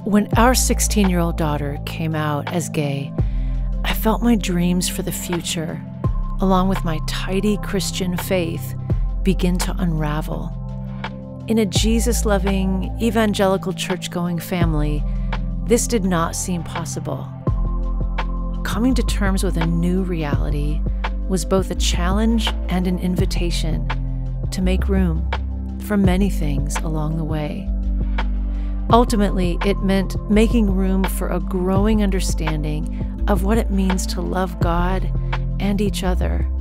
When our 16-year-old daughter came out as gay, I felt my dreams for the future, along with my tidy Christian faith, begin to unravel. In a Jesus-loving, evangelical church-going family, this did not seem possible. Coming to terms with a new reality was both a challenge and an invitation to make room for many things along the way. Ultimately, it meant making room for a growing understanding of what it means to love God and each other